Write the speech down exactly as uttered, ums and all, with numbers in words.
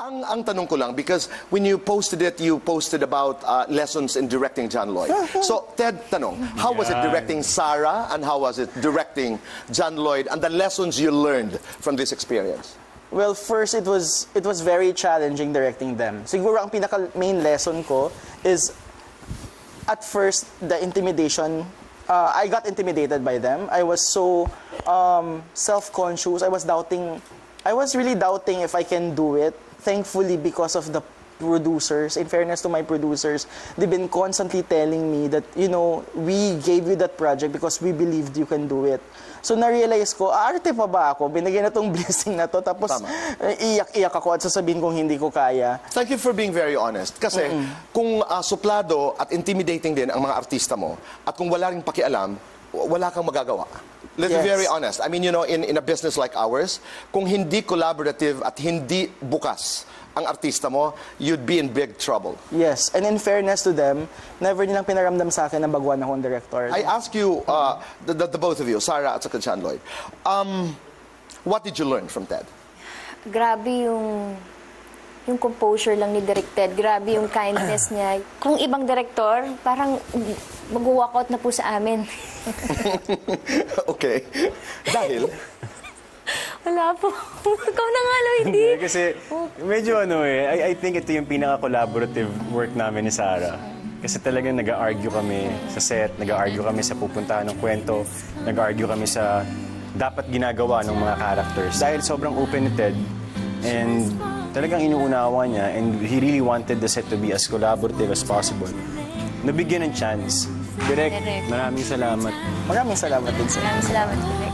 Ang, ang tanong ko lang, because when you posted it, you posted about uh, lessons in directing John Lloyd. So, Ted, tanong, how was it directing Sarah and how was it directing John Lloyd and the lessons you learned from this experience? Well, first, it was it was very challenging directing them. Siguro ang pinaka-main lesson ko is, at first, the intimidation. Uh, I got intimidated by them. I was so um, self-conscious. I was doubting, I was really doubting if I can do it. Thankfully, because of the producers, in fairness to my producers, they've been constantly telling me that, you know, we gave you that project because we believed you can do it. So, na-realize ko, arte pa ba ako? Binigyan na tong blessing na to, tapos iyak-iyak ako at sasabihin kong hindi ko kaya. Thank you for being very honest. Kasi mm-mm. kung uh, suplado at intimidating din ang mga artista mo, at kung wala ring pakialam, wala kang magagawa. Let's yes. be very honest. I mean, you know, in, in a business like ours, kung hindi collaborative at hindi bukas ang artista mo, you'd be in big trouble. Yes, and in fairness to them, never nilang pinaramdam sa akin na baguhan akong director. I ask you, uh, the, the, the both of you, Sarah at saka John Lloyd, um, what did you learn from Ted? Grabe yung yung composure lang ni Direk Ted. Grabe yung kindness niya. Kung ibang director, parang mag-walkout na po sa amin. Okay. Dahil? Wala po. Ikaw na nga, Lloyd. Hindi. Kasi medyo ano eh, I, I think ito yung pinaka-collaborative work namin ni Sarah. Kasi talagang nag-argue kami sa set, nag-argue kami sa pupuntahan ng kwento, nag-argue kami sa dapat ginagawa ng mga characters. Dahil sobrang open ni Ted, and talagang inuunawa niya, and he really wanted the set to be as collaborative as possible. Nabigyan ng chance. Direk, maraming salamat. Maraming salamat din, sir. Maraming salamat, Direk.